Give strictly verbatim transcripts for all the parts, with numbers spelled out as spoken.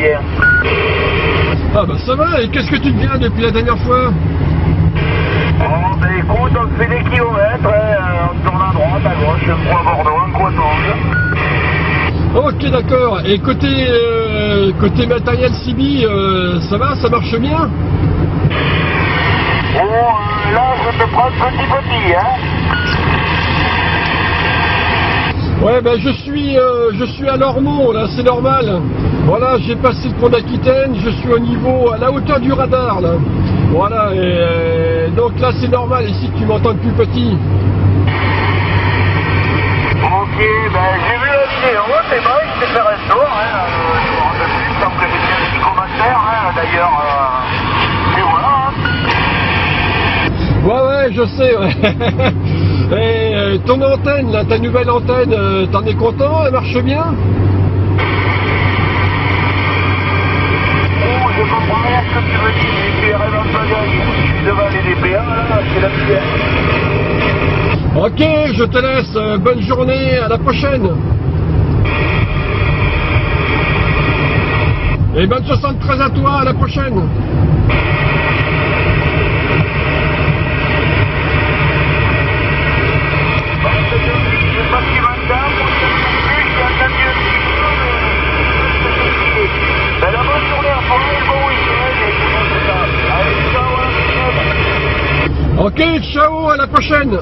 hier. Ah bah ça va, et qu'est-ce que tu deviens depuis la dernière fois? Oh ben écoute, on fait des kilomètres, hein, on tourne à droite, à gauche, un coup à Bordeaux, un coup à Tong. Ok d'accord, et côté, euh, côté matériel C B, euh, ça va, ça marche bien? Oh, euh, là je te prends petit petit, hein. Ouais ben je suis euh, je suis à Lormont là, c'est normal. Voilà, j'ai passé le pont d'Aquitaine, je suis au niveau, à la hauteur du radar là. Voilà, et euh, donc là c'est normal ici que tu m'entends plus petit. Ok, ben j'ai vu la vidéo, c'est vrai, je t'ai fait resto, hein, euh, je me rends dessus, il semble que j'ai fait un petit commentaire, hein, d'ailleurs, euh, et voilà. Ouais ouais, je sais, ouais. Et euh, ton antenne là, ta nouvelle antenne, euh, t'en es content, elle marche bien? Oh, je comprends rien ce que tu veux dire, tu es rêve un peu gars, je suis devant les D P A, là, c'est la mienne. Ok, je te laisse, euh, bonne journée, à la prochaine. Et bonne soixante-treize à toi, à la prochaine. Ok, ciao, à la prochaine.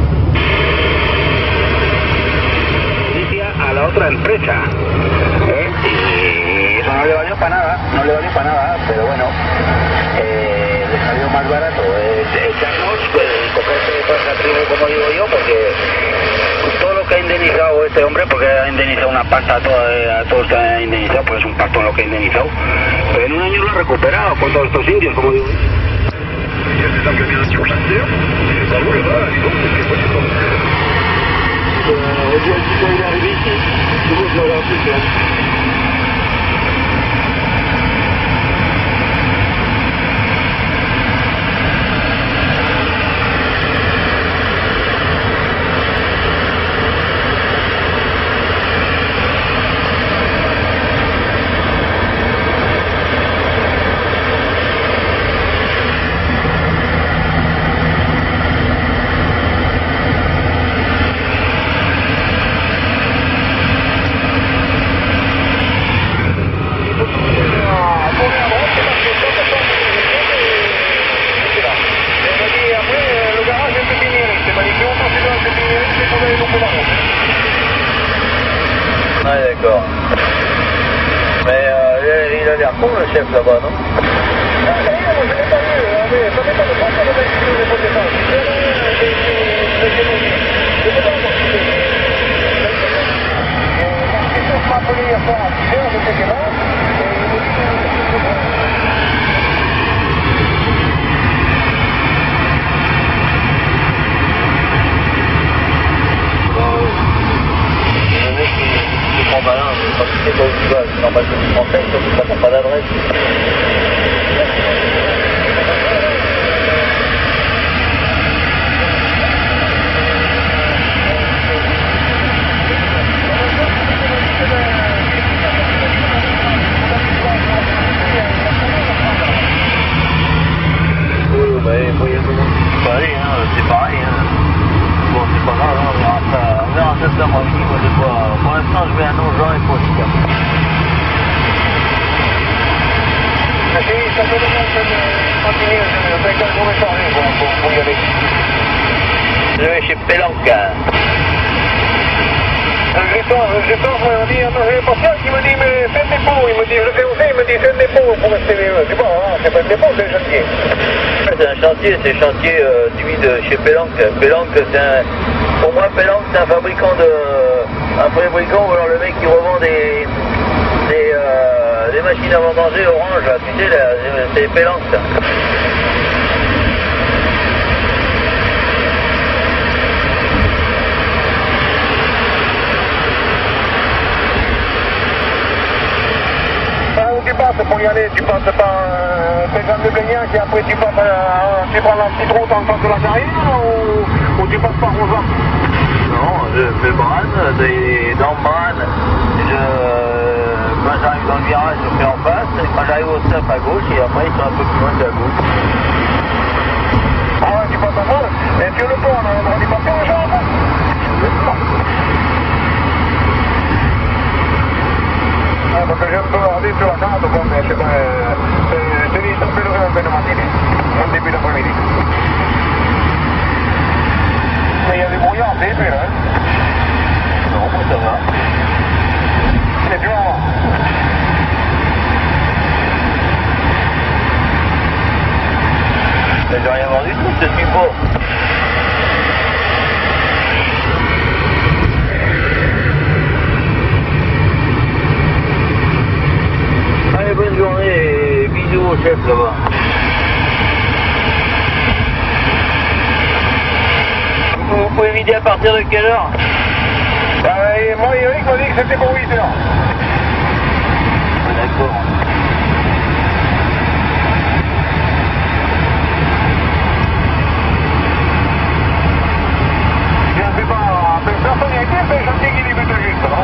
A la otra empresa, ¿eh? Y eso no le valió para nada, no le valió para nada, pero bueno, eh, le salió más barato eh, echarnos que cogerse de toda esa tribu, como digo yo, porque todo lo que ha indemnizado este hombre, porque ha indemnizado una pasta a, toda, a todos que ha indemnizado, pues es un pacto en lo que ha indemnizado, pero en un año lo ha recuperado con todos estos indios, como digo. Il y a des organisations chasseurs, et bravo là-bas, dis donc, c'est quoi c'est euh, on dit un petit peu il est arrivé ici, je vous vois un truc là. Ah d'accord. Mais euh, il a l'air con le chef là-bas, non? Ah d'ailleurs, je l'ai pas vu, hein, mais ça m'étonne pas qu'on avait vu les potes de France. L'architecte m'a appelé hier soir à six heures, j'étais là, et il me dit que c'est trop malin, quand tu sais pas où tu vas, c'est normal que tu te renseignes, surtout quand t'as pas d'adresse. Oui, bah, il faut y aller, faut aller, hein, c'est pareil, hein. Bon, c'est pas grave, hein, on verra ça, on verra ça cet après-midi, moi, des fois. Pour l'instant, je vais à Nogent et pour le Sicap. Si, ça peut continuer, je vais quand je vais changer pour, pour, pour y aller. Je vais chez Pélanca. Le gestor me dit, j'ai pas ça, il me dit, mais c'est un dépôt, il me dit, je sais où c'est, il me dit, c'est un dépôt pour rester, c'est bon, hein, c'est pas un dépôt, c'est un chantier. C'est un chantier, c'est un chantier euh, celui de chez Pélanque. Pélanque, c'est un, pour moi, Pélanque, c'est un fabricant de, un fabricant, ou alors le mec qui revend des, des, euh, des machines à vendanger orange, là, tu sais, là, c'est Pélanque, ça. Tu passes pour y aller, tu passes par euh, Pézanne de Blaignac et après tu passes euh, tu prends la petite route en face de la carrière ou, ou tu passes par Rosa? Non, je fais Branne, dans Branne, je, quand j'arrive dans le virage, je fais en face. stop à gauche et après ils sont un peu plus loin de la gauche. Ah ouais, tu passes en mode. Et sur le pont, on a le droit d'y passer en jambe. Ah, parce que j'ai un peu regardé sur la carte, bon, mais c'est pas... C'est dit, ça fait le un peu de matinée, en début d'après-midi. Mais il y a des brouillards, c'est épais, hein. Non, moi ça va. C'est dur, hein. Mais je vais rien voir du tout, je suis beau. Allez, bonne journée et bisous au chef là-bas. Vous pouvez m'aider à partir de quelle heure? Euh, moi, Eric m'a dit que c'était pour huit heures. Ah, d'accord. Je ne sais pas, personne n'y a été, mais je sais qu'il est plutôt juste, non?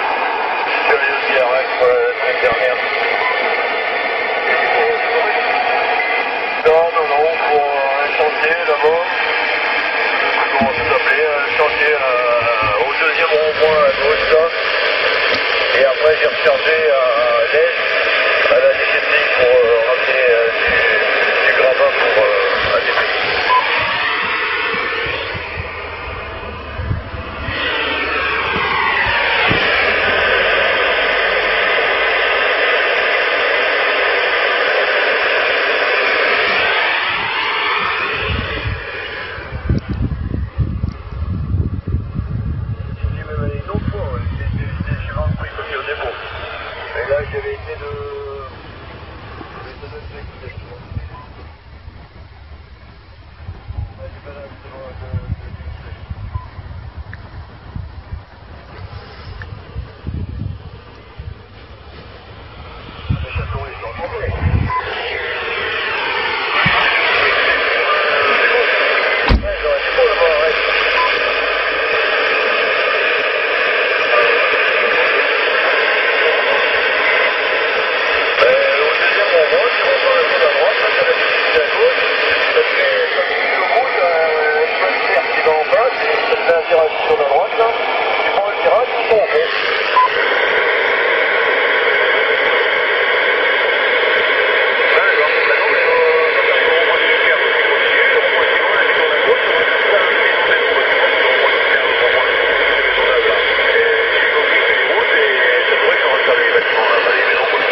La semaine dernière. j'avais été de... J'avais été de Netflix, justement. Ouais, j'ai pas d'avis de... Les châteaux, ils sont rencontrés. Ouais, j'aurais été beau là-bas, ouais. Un virage sur la droite là, tu prends le virage, tu tombes. Ouais, alors, bah non, mais euh, on va faire un rond au-dessus, on va suivre, on va sur la gauche, on va tout ça, on va sur la gauche, on va faire le rond, on va là. Et tu vas ouvrir les routes et ça devrait se refaire les bâtiments là, pas les maisons quoi.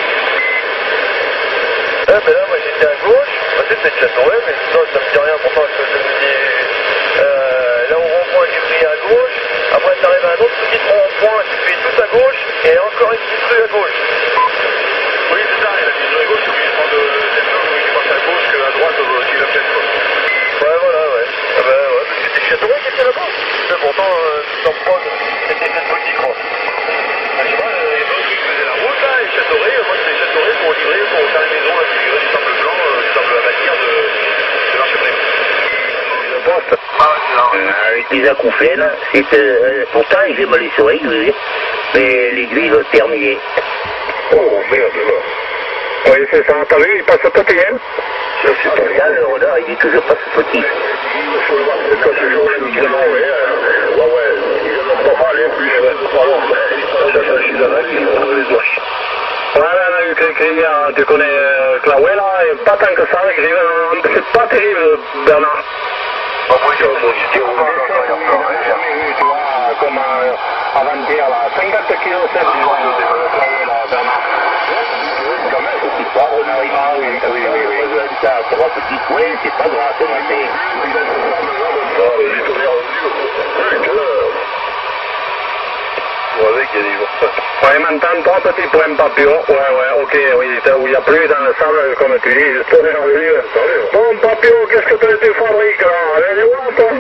Ah, ben là, moi j'étais à gauche, bah, c'est peut-être Châteauret, mais sinon ça me dit rien pourtant, parce que je me dis. Euh, là au rond-point tu pries à gauche, après tu arrives à un autre petit rond-point, tu fais tout à gauche, et encore une petite rue à gauche. Oui c'est ça, et la petite rue à gauche, tu obligé de prendre cette zone où tu passes à gauche qu'à droite tu l'as fait quoi. Ouais voilà ouais. Ah bah ouais, parce que c'était Châteauret qui était là-bas. Mais pourtant, euh, dans prod, c'était cette boutique quoi. Ah, je sais pas, il y a d'autres qui faisaient la route là, et Châteauret, moi c'était Châteauret pour livrer, pour faire les maisons là, tu livrais du sable blanc, euh, du sable à bâtir de, de l'archipel. Poste. Euh, avec les acouphènes, c'est euh, pourtant j'ai mal les oreilles, oui, mais l'aiguille le terminé. Oh merde là. Oui c'est ça, t'as vu, il passe petit hein. Je sais pas. Là le renard il est toujours pas petit. Faut le voir, c'est quand je joue évidemment, oui. Ouais ouais, ils n'ont pas parlé plus, je vais pas long, mais je suis là-bas, ils ont les oreilles. Ouais, on a eu quelqu'un, tu connais euh, Claouet là, et pas tant que ça, c'est pas terrible Bernard. Ah oui, je n'ai jamais vu, tu vois, comme euh, avant-hier, là, cinquante kilos sept, tu vois, là, Bernard. Quand même, c'est pas drôle, oui, oui, oui, oui, oui, ça, c'est pas petit, oui, c'est pas grave, c'est vrai. Avec, il y a des jours. Ouais, maintenant, trois petits points papillons. Ouais, ouais, ok, oui, où il n'y a plus dans le sable, comme tu dis, juste derrière lui. Bon, papillon, qu'est-ce que tu fabriques là? Allez, les voir, toi.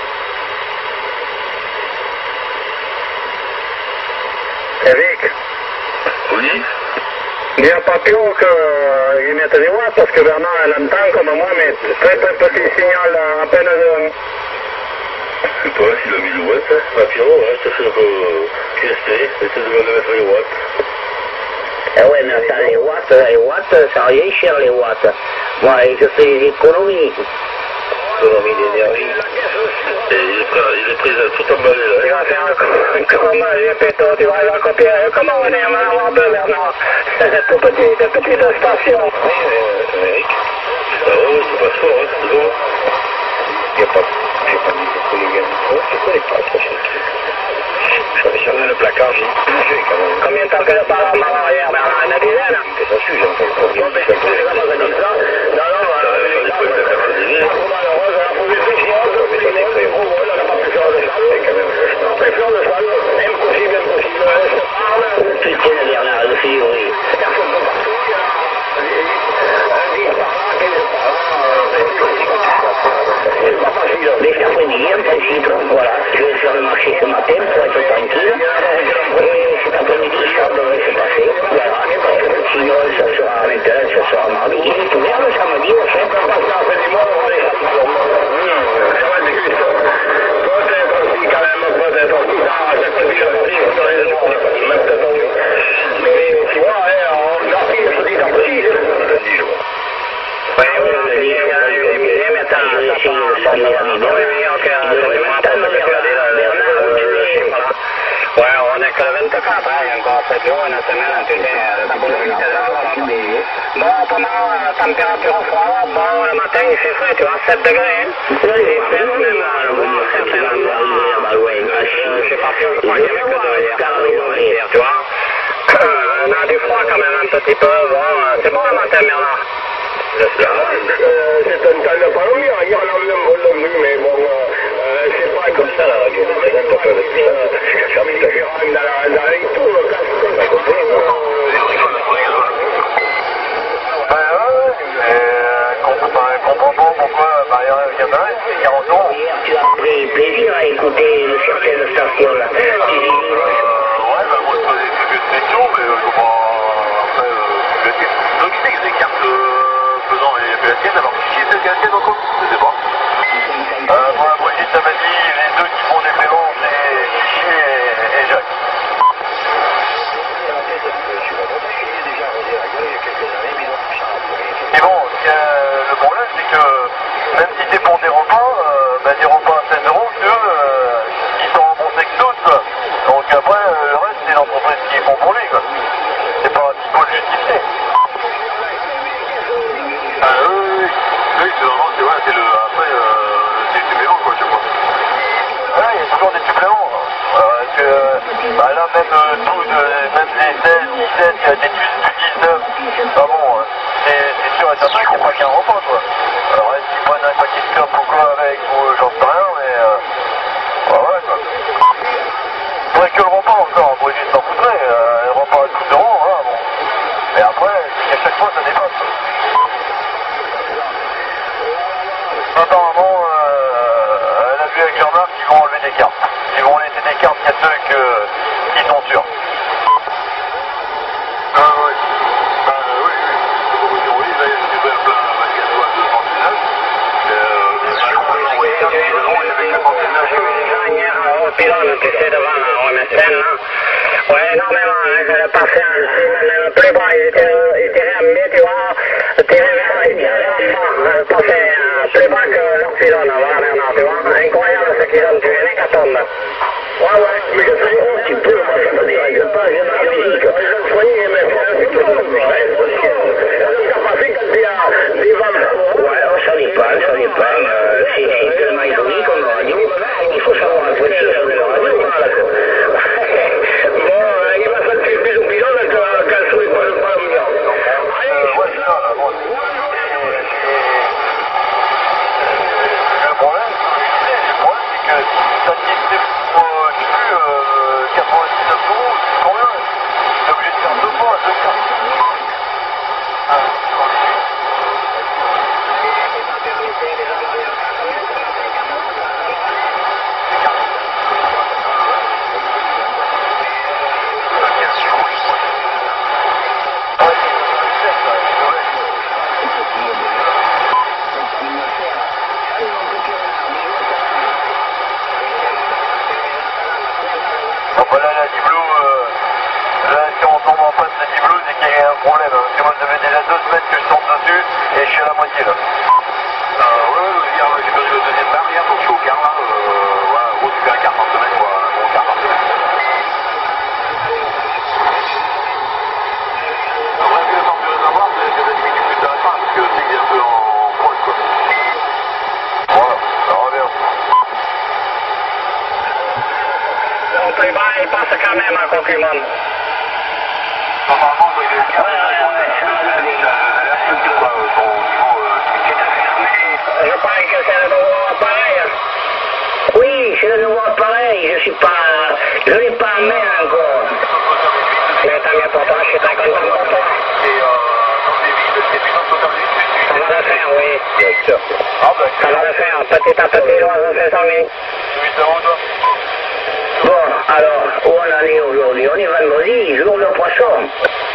Eric. Oui. Dis à papillon qu'il mette des watts, parce que Bernard, elle entend comme moi, mais très très petit signal, à peine de... Je sais pas s'il a mis le watt, hein, papillon, ouais, ça fait un peu questé, et ça demande de mettre les watts. Ah ouais, mais attends, les watts, les watts, ça revient cher les watts. Moi, je fais l'économie. Économie d'énergie. Et il est prêt, il est prêt à tout emballer là. Il va faire un combat, les pétos, tu vas le copier. Comment on est maintenant un peu, Bernard? C'est tout petit, de petites stations. Oui, euh, Eric. Ah ouais, c'est pas fort, hein, c'est bon. Il n'y a pas, j'ai pas mis beaucoup les gars. Oh, je connais pas trop cher. Je vais chercher le placard, j'ai bougé quand même. Combien de temps que je parle en arrière, Bernard? Une dizaine? C'est ça, je suis, j'entends pas. Bon, mais c'est tout, les gars, ça dit ça. Non, non, Ça dépend de la personnalité. malheureuse, la position, mais ça c'est très bon. Voilà, la partition de salle. C'est quand même vachement. La pression de salle, impossible, impossible. Je te parle. Tu sais, Bernard, le fille, oui. Personne ne peut partout, il y a un dix par là, quinze par là. C'est pas facile. Mais cet après-midi, en principe, voilà, je vais faire le marché ce matin pour être tranquille. Et cet après-midi, ça devrait se passer. Voilà. Sinon, ça sera maintenant, ça sera mardi. Il est ouvert le samedi, au fait. Ça passe la fin du mois, on va les samedis. Ça va être juste. Peut-être aussi, quand même, peut-être aussi, ça, c'est pas bien aussi, sur les gens, maintenant. Mais, tu vois, on a pris le petit à petit. Oui, oui, oui, oui, mais attends, ça part, ça part. Oui, oui, ok, ouais, on est que le vingt-quatre, hein, encore sept jours, une semaine, tu sais, la possibilité de l'avoir. Bon, pendant la température froide, bon, le matin, il fait frais, tu vois, sept degrés. Il fait même, bon, certains endroits, je sais pas si on croit qu'il y avait que de hier, tu vois. On a du froid quand même un petit peu, bon, c'est bon le matin, Bernard. C'est un temps de palombier, hier on a eu un bon lombu, mais bon, c'est pas comme ça la radio, c'est un peu de ça. J'ai envie de faire dans la tout, le casque, ça compris. après, euh, le reste, c'est l'entreprise qui est bon pour lui, quoi. C'est pas un petit peu le justifier. Ah oui, oui, oui. Oui, c'est vraiment, c'est ouais, c'est le. Après, euh, c'est le supplément, quoi, je pense. Ouais, il y a toujours des suppléments. Euh, parce que, bah là, même euh, tout, euh, même les seize, dix-sept, il y a des dix-neuf. Bah bon, euh, c'est sûr et certain qu'il n'y a pas qu'un repas, quoi. Alors, est-ce qu'ils prennent un paquet de clopes ou quoi avec, ou euh, j'en sais rien, mais. Euh, bah ouais, quoi. Faudrait que le repas encore, pour éviter de s'en foutre, euh, le repas à douze euros, hein, bon. Mais après, à chaque fois, ça dépasse. Apparemment, euh, elle a vu avec Jean-Marc qu'ils vont enlever des cartes. Ils vont laisser des cartes qu'à ceux que, qui sont sûrs. Ah ouais. Bah oui, oui. Oui, oui, là, il y a une plein de magasin de trente-neuf. Euh, au pylône, tu sais, devant la M S N, là. Ouais, énormément, hein, je l'ai passé un même plus bas, il était, il était ramené, tu vois, tiré vers, il tirait vers le fond, je l'ai passé plus bas que leur pylône, voilà, Bernard, tu vois, incroyable ce qu'ils ont tué, les hécatombe. Ouais, ouais, mais je fais un petit peu, moi, ça veut dire, je passe, j'ai ma musique, je le soignais, mais c'est tout le monde, ça passé quand il y a des vents. Ouais, ça n'est pas, ça n'est pas, euh, c'est tellement ironique comme radio, il faut savoir un peu de choses de la radio, voilà, quoi. Bon, il va faire plus au pilote qu'un souhait pas le pas million. Ouais, c'est ça, là, bon. Le problème, le problème, c'est que ça t'existe pour, je sais plus, euh, quatre-vingt-dix-neuf euros, c'est combien? T'es obligé de faire deux fois, deux cartes. Ah, voilà la Diblo, euh, là si on tombe en face de Diblo, c'est qu'il y a un problème, hein, parce que moi ça fait déjà deux semaines que je tombe dessus et je suis à la moitié là. Euh, ouais, ouais, hier, j'ai perdu le deuxième bar, hier, donc je suis au quart là, euh, voilà, en gros, tu fais un quart par semaine, quoi, un bon quart par semaine. Après, ce que j'ai envie de savoir, c'est que la limite du plus intéressant, parce que c'est qu'il est un peu en proche, quoi. Voilà, ça revient. Donc les bas, ils passent quand même à concurrent. Normalement, il est au quart, Je parie que c'est le nouveau appareil. Oui, c'est le nouveau appareil. Je suis pas. Je l'ai pas en main encore. Mais tant mieux pour toi, je suis très content pour toi. Ça va le faire, oui. Ça va le faire. Petit à petit, on va faire ça, oui. Bon, alors, où on en est aujourd'hui? On est vendredi, jour de poisson.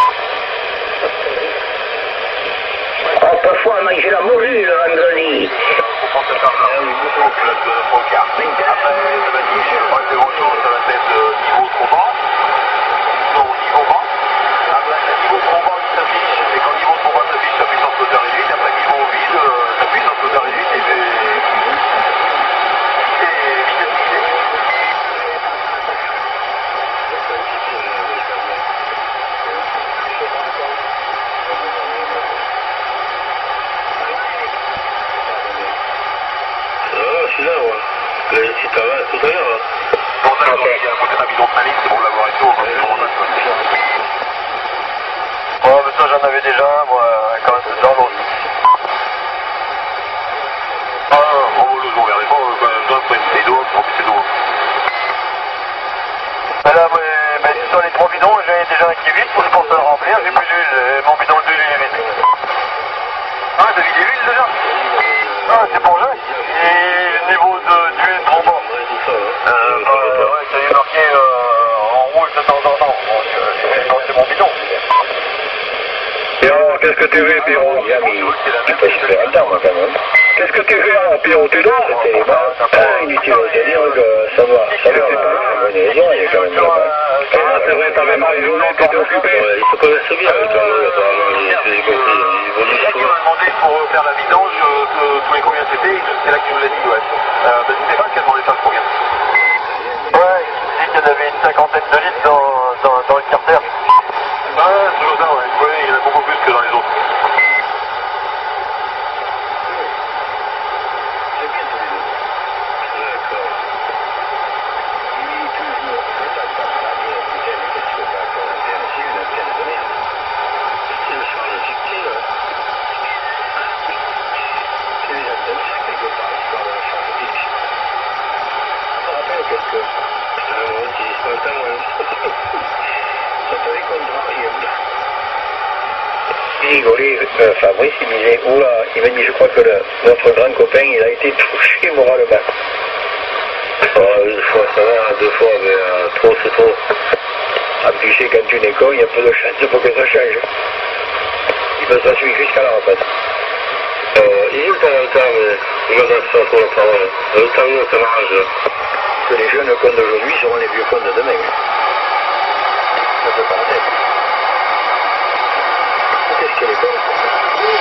Autrefois, on mangeait la morue le vendredi. Après, ça va être niveau trop bas. Non, niveau bas. Après, niveau trop bas qui s'affiche. Et quand niveau trop bas s'affiche, ça puissance moteur réduite. Après, niveau vide, ça puissance moteur réduite. Et vitesse limitée. Je suis là, ouais. Si ça va, tout à l'heure. Bon, d'accord, il y a un côté d'un bidon de malice, c'est pour l'avoir et tout, on va le remonter. Ouais, mais ça, j'en avais déjà un, moi, quand même, dans l'autre. Ah, oh, le jour, regardez pas, quand même, toi, faut une d'eau, pour pisser d'eau. Ben là, mais, mais sur les trois bidons, j'en ai déjà un qui est vide, je pense à le remplir, j'ai plus d'huile, mon bidon de l'huile est vide. Ah, t'as vidé l'huile déjà? Ah, c'est pour Jacques. Et le niveau d'huile trop bas. Euh, bah, ouais, ça y est marqué euh, en rouge de temps en temps. Donc, euh, je vais lancer mon bidon. Pierrot, qu'est-ce que tu veux, Pierrot? Tu peux se faire attendre, moi, quand même. Qu'est-ce que tu fais, alors, Pierrot? Tu dors? C'était les bas. Ah, inutile de dire que ça va. Ça va, la maison, il est quand même là-bas. Ah, c'est vrai, t'avais mal journée, t'étais occupé. Il faut connaître bien, apparemment, j'ai compris. Il m'a demandé pour faire la vidange, euh, tous les combien c'était, c'est là que tu me l'as dit, ouais. Euh, ben, c'était pas qui a demandé ça, combien? Ouais, il dit qu'il y en avait une cinquantaine de rigolé, euh, Fabrice, il disait, oula, il m'a dit, je crois que le, notre grand copain, il a été touché moralement. Euh, une fois ça va, deux fois, mais euh, trop c'est trop. Ah, tu sais, quand tu n'es con, il y a peu de chance pour que ça change. Il peut se suivre jusqu'à la retraite. Euh, il y a le temps en temps, mais il m'adresse pas trop la parole. Le temps, ça m'arrange. Que les jeunes cons d'aujourd'hui seront les vieux cons de demain. Ça peut pas la tête. Qu'est-ce qu'elle est bonne pour ça?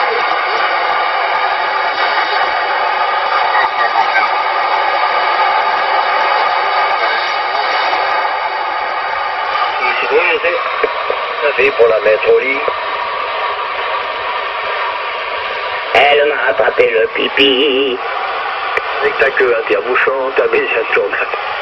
Oui, je sais. Ça fait pour la mettre au lit. Elle m'a attrapé le pipi. Avec ta queue en tire-bouchon, ta baissé à tourne.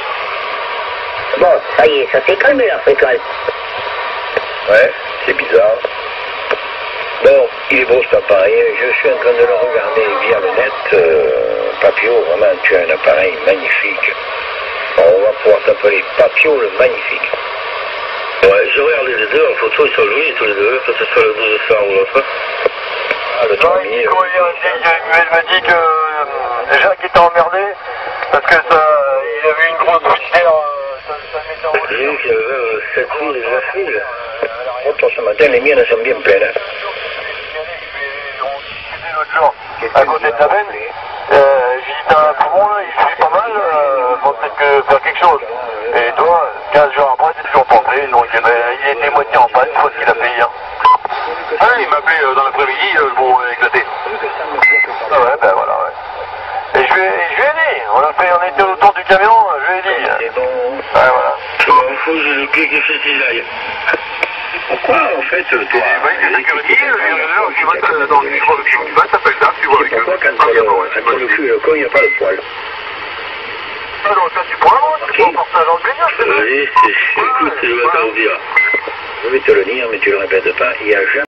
Bon, ça y est, ça s'est calmé la fréquence. Ouais, c'est bizarre. Bon, il est beau cet appareil. Je suis en train de le regarder via le net. Euh, Papio, vraiment, tu as un appareil magnifique. On va pouvoir t'appeler Papio le magnifique. Ouais, j'ai regardé les deux en photo, ils sont jolis tous les deux, que ce soit le douze cents ou l'autre. Ah, le trois mille. Nico, il me dit que euh, Jacques était emmerdé parce que ça, il avait une grosse bouche d'air, ça, ça mettait en J'ai vu qu'il y avait sept mille et neuf mille. Oh, toi, ce matin, les miennes sont bien pleines. Hein. L'autre jour, à côté de la veine, euh, j'ai dit t'as un poumon là, il fait pas mal, euh, faut peut-être que faire quelque chose. Et toi, quinze jours après, t'es toujours porté, donc eh ben, il était moitié en panne, faut ce qu'il a fait hier. Ah, il m'a appelé euh, dans l'après-midi, euh, bon, éclaté. Ah ouais, ben voilà, ouais. Et je lui ai je lui ai dit, on a fait, on était autour du camion, je lui ai dit. C'est bon. Ouais, voilà. Je m'en fous, j'ai le pied qui fait qu'ils aillent. Pourquoi, en fait, toi, Il sécurité, dans le micro de tu vas, t'appelles ça, tu vois avec eux. pourquoi, quand t'as le, quand le cul et le con, il n'y a pas de poil? Ah non, ça tu prends, tu prends ça dans le grignon, Oui, écoute, je vais t'en dire. Je vais te le dire, mais tu le répètes pas. Il y a jamais